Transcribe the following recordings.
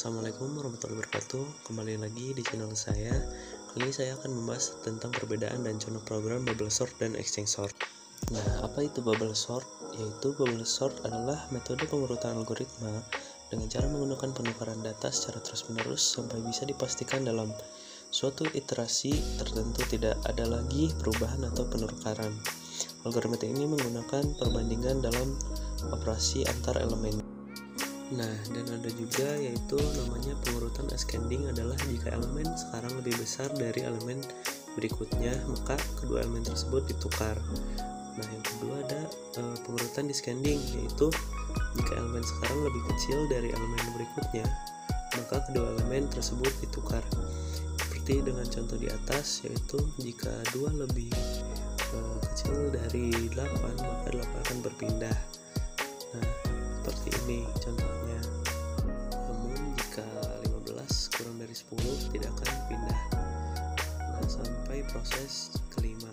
Assalamualaikum warahmatullahi wabarakatuh. Kembali lagi di channel saya. Kali ini saya akan membahas tentang perbedaan dan contoh program bubble sort dan exchange sort. Nah, apa itu bubble sort? Yaitu bubble sort adalah metode pengurutan algoritma dengan cara menggunakan penukaran data secara terus-menerus sampai bisa dipastikan dalam suatu iterasi tertentu tidak ada lagi perubahan atau penukaran. Algoritma ini menggunakan perbandingan dalam operasi antar elemen. Nah, dan ada juga yaitu namanya pengurutan ascending adalah jika elemen sekarang lebih besar dari elemen berikutnya, maka kedua elemen tersebut ditukar. Nah, yang kedua ada pengurutan descending, yaitu jika elemen sekarang lebih kecil dari elemen berikutnya, maka kedua elemen tersebut ditukar. Seperti dengan contoh di atas, yaitu jika 2 lebih kecil dari 8, maka 8 akan berpindah. Nah, seperti ini contohnya. Namun jika 15 kurang dari 10 tidak akan pindah. Nah, sampai proses kelima.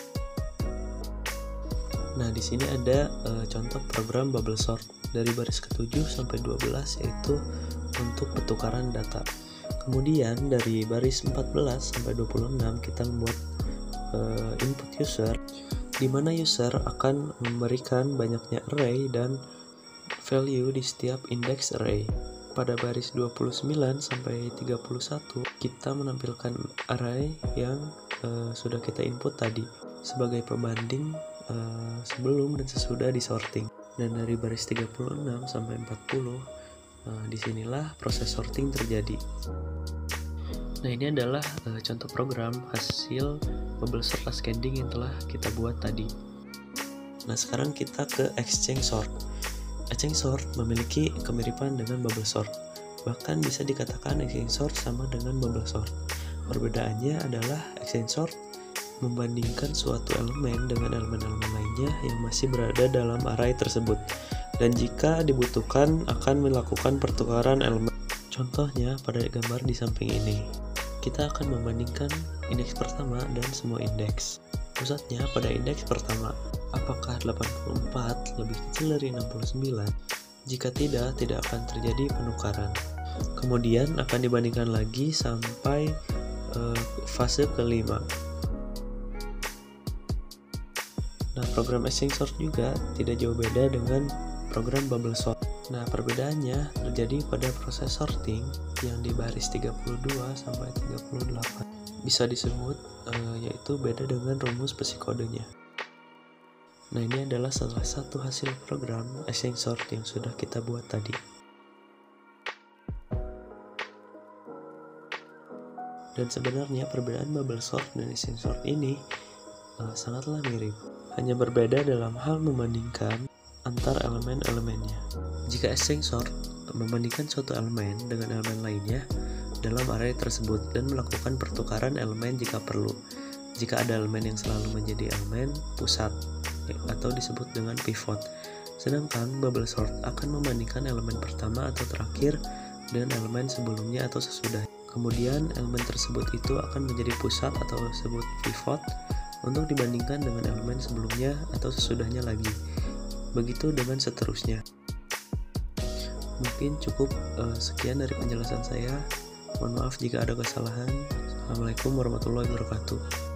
Nah, di sini ada contoh program bubble sort dari baris ke-7 sampai 12, yaitu untuk pertukaran data. Kemudian dari baris 14 sampai 26 kita membuat input user, di mana user akan memberikan banyaknya array dan value di setiap index array. Pada baris 29 sampai 31 kita menampilkan array yang sudah kita input tadi sebagai pembanding sebelum dan sesudah disorting. Dan dari baris 36 sampai 40 disinilah proses sorting terjadi. Nah, ini adalah contoh program hasil bubble sort ascending yang telah kita buat tadi. Nah, sekarang kita ke exchange sort. Exchange sort memiliki kemiripan dengan bubble sort. Bahkan bisa dikatakan exchange sort sama dengan bubble sort. Perbedaannya adalah exchange sort membandingkan suatu elemen dengan elemen-elemen lainnya yang masih berada dalam array tersebut. Dan jika dibutuhkan akan melakukan pertukaran elemen. Contohnya pada gambar di samping ini. Kita akan membandingkan indeks pertama dan semua indeks. Pusatnya pada indeks pertama, apakah 84 lebih kecil dari 69? Jika tidak akan terjadi penukaran. Kemudian akan dibandingkan lagi sampai fase kelima. Nah, program exchange sort juga tidak jauh beda dengan program bubble sort. Nah, perbedaannya terjadi pada proses sorting yang di baris 32 sampai 38. Bisa disebut yaitu beda dengan rumus psikodenya. Nah, ini adalah salah satu hasil program exchange sort yang sudah kita buat tadi. Dan sebenarnya perbedaan bubble sort dan exchange sort ini sangatlah mirip, hanya berbeda dalam hal membandingkan antar elemen-elemennya. Jika exchange sort membandingkan suatu elemen dengan elemen lainnya dalam array tersebut dan melakukan pertukaran elemen jika perlu. Jika ada elemen yang selalu menjadi elemen pusat atau disebut dengan pivot. Sedangkan bubble sort akan membandingkan elemen pertama atau terakhir dengan elemen sebelumnya atau sesudah. Kemudian elemen tersebut itu akan menjadi pusat atau disebut pivot untuk dibandingkan dengan elemen sebelumnya atau sesudahnya lagi. Begitu dengan seterusnya. Mungkin cukup sekian dari penjelasan saya. Mohon maaf jika ada kesalahan. Assalamualaikum warahmatullahi wabarakatuh.